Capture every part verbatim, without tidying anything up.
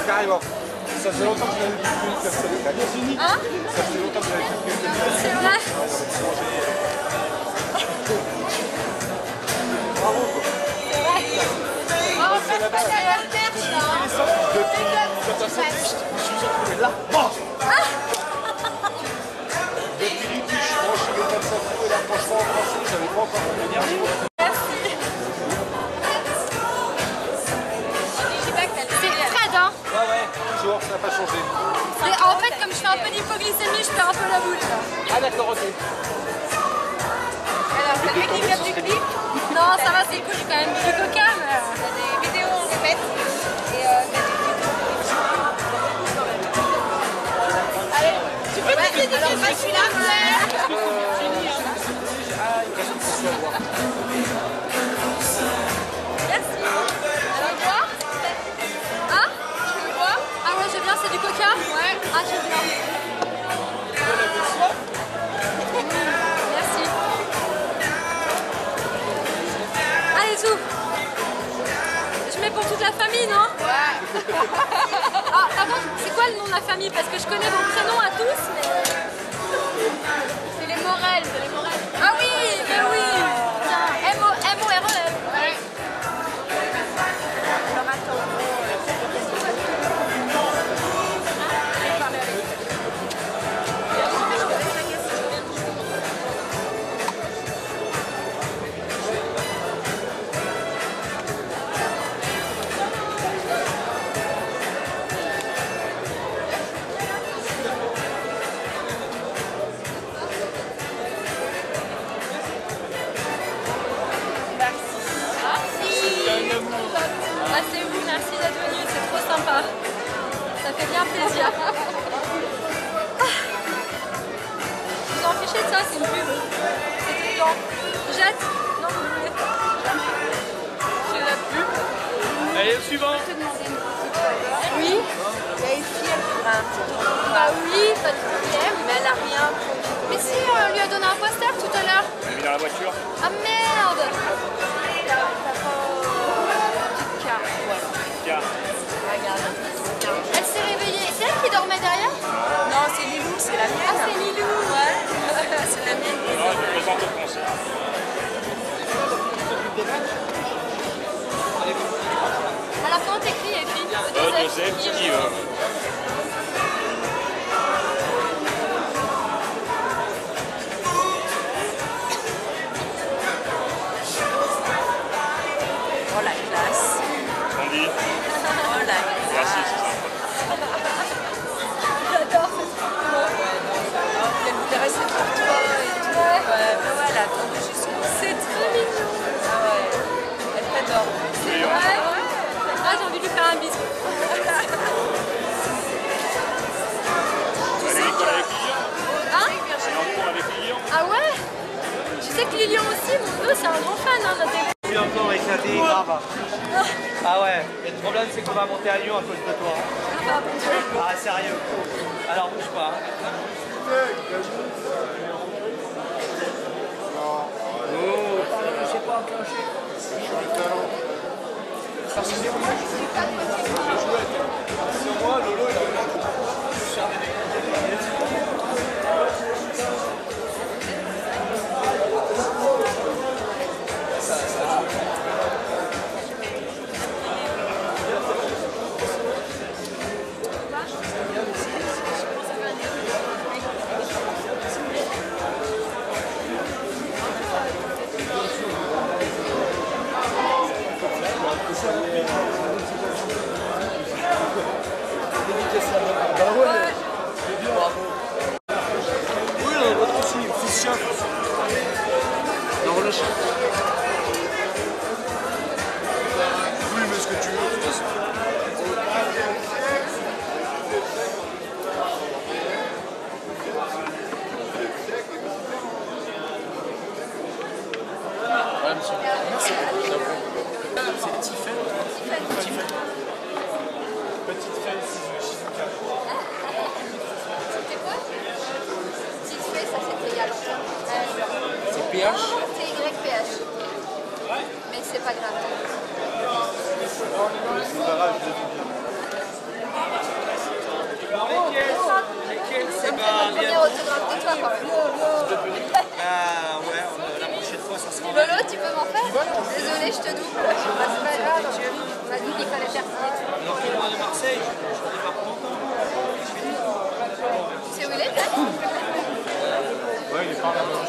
carrément. Ça fait longtemps que je n'avais plus une personne. Hein? Ça fait longtemps que je n'avais plus une personne. C'est vrai? Bravo. C'est vrai? Oh, on passe pas derrière le perche là. Depuis quand je me suis retrouvé là. Bon. Depuis Litiche, moi je suis le quatre cents kilos et là franchement, franchement, j'avais pas encore mon énergie. C'est très hein? Ouais, ouais, toujours, ça n'a pas changé. En fait, comme je fais un peu d'hypoglycémie, je perds un peu la boule. Ah d'accord, ok. Alors, c'est lui qui vient du clip? Non, ça va, c'est cool, j'ai quand même bu du coca, mais... Il y a des vidéos, on les met. Et euh, il y a des clips. Allez, tu peux te dire alors, moi, je suis là, ouais. Ah, il reste une session à voir. Merci. Alors, boire? Hein? Tu veux boire? Ah ouais, j'aime bien, c'est du coca? Ouais. Ah, j'aime bien. Merci. Allez, Zou. Je mets pour toute la famille, non? Ouais. Ah, par contre, c'est quoi le nom de la famille? Parce que je connais vos prénoms à tous, mais... C'est les Morel, c'est les Morel. Ah oui, mais oui. Tiens, M O R E L. Ouais. Alors attends. Ah, c'est vous, merci d'être venu, c'est trop sympa. Ça fait bien plaisir. Ah. Vous en fichez de ça, c'est une pub. C'est tout le temps. Jette? Non, vous voulez? C'est la pub. Allez, le suivant. Je peux te demander une petite faveur. Oui. Il y a une fille, elle voudrait un petit autographe. Bah oui, pas de problème. Mais elle n'a rien. Mais si, on lui a donné un poster tout à l'heure. On l'a mis dans la voiture. Ah merde! T'as pas une petite carte, ouais. Car. Regarde, une petite carte. Elle s'est réveillée. C'est elle qui dormait derrière? Non, c'est Lilou, c'est la mienne. Ah, c'est Lilou. Ouais, c'est la mienne. Non, je me présente au concert. Alors comment t'écris, écrit? Euh, Joseph, qui euh... Oh la classe. On dit. Oh la classe. Merci, c'est sympa. J'adore. Oh, elle voulait rester pour toi et tout. Ouais. Ouais, mais ouais, elle a attendu jusqu'au bout. C'est trop mignon. Ah ouais, elle t'adore. C'est vrai. Ah, j'ai envie de lui faire un bisou. Elle est l'école avec Lilian. Hein? Elle est en cours avec Lilian. Ah ouais? Je sais que Lilian aussi, mon neveu, c'est un grand fan hein, de la télé. Je suis encore éclaté, grave. Ah ouais, et le problème c'est qu'on va monter à Lyon à cause de toi. Ah bah bon Dieu. Ah sérieux. Alors bouge pas. Oh, je sais pas enclencher. Moi, Lolo, il a oui, on a votre aussi, fils chien. Non, relâche. Oui, mais ce que tu veux, de toute façon. Ouais, monsieur. Merci. C'est Tiffen. Tiffen. Petite fête, Shizuka. C'était quoi? Petite fée, ça c'était il y a longtemps. C'est P H. C'est Y P H. Mais c'est pas grave. C'est pas grave, je l'ai dit bien. Bah ouais, on, la prochaine fois ça sera. Lolo, tu peux m'en faire? Désolé, je te double. Bah, c'est pas grave. On a dit qu'il fallait faire ça. Alors qu'il est de Marseille, je ne démarre pas longtemps. Tu sais où il est, peut-être? Ouais, il est par là-bas.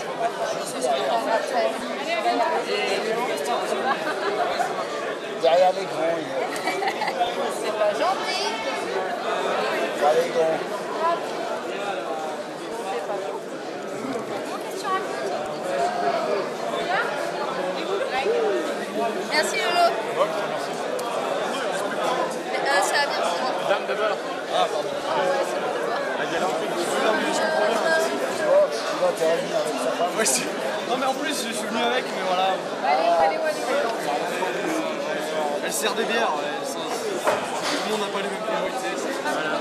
Derrière l'écran, il est. C'est pas gentil. Derrière l'écran. Merci Lolo. Euh, ça va bien, c'est bon. Dame de beurre. Ah ouais, c'est bon de voir. La galanterie. Tu vois, t'es revenu avec sa femme. Ouais, c'est- non, mais en plus, je suis venu avec, mais voilà. Allez, allez, allez. Elle sert des bières. Ouais. Ça, tout le monde n'a pas les mêmes priorités. Voilà.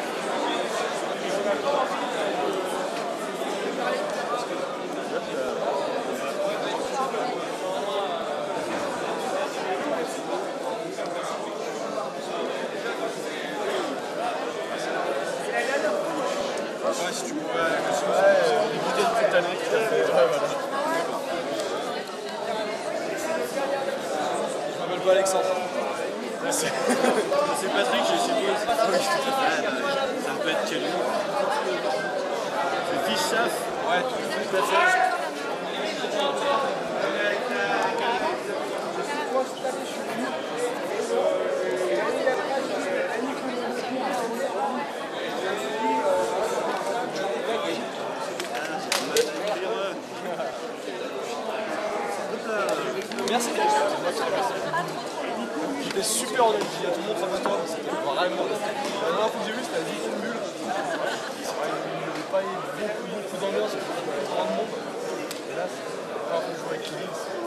Ouais, si tu pouvais aller dessus. Ouais, les bouteilles de Titanic, tout à fait. Ouais, voilà. Je m'appelle pas Alexandre. C'est Patrick, je suppose. Oui, tout à fait. Ça peut être Kelly. C'est Fish Chef. Ouais, tout à fait. Merci. J'étais super honnête, j'ai dit à tout le monde, ça va toi. C'était vraiment. La dernière fois que j'ai vu, c'était à dix bulle. C'est vrai, il n'y avait pas eu beaucoup, beaucoup d'ambiance, il y avait trop de monde. Et là, c'est la première fois que je jouais avec Killings.